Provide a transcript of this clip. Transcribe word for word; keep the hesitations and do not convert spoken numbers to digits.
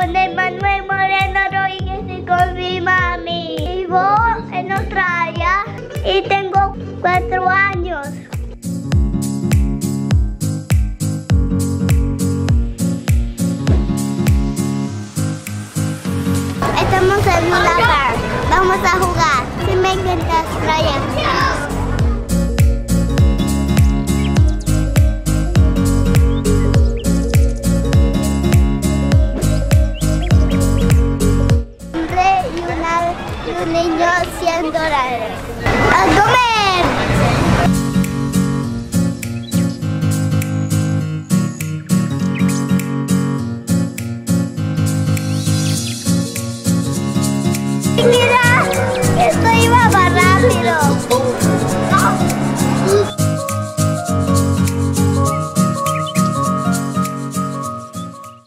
con Emanuel Moreno Rodríguez y con mi mami. Vivo en Australia y tengo cuatro años. Estamos en un lugar. Vamos a jugar. Si me encanta Australia. Un niño cien dólares. ¡A comer! ¿Qué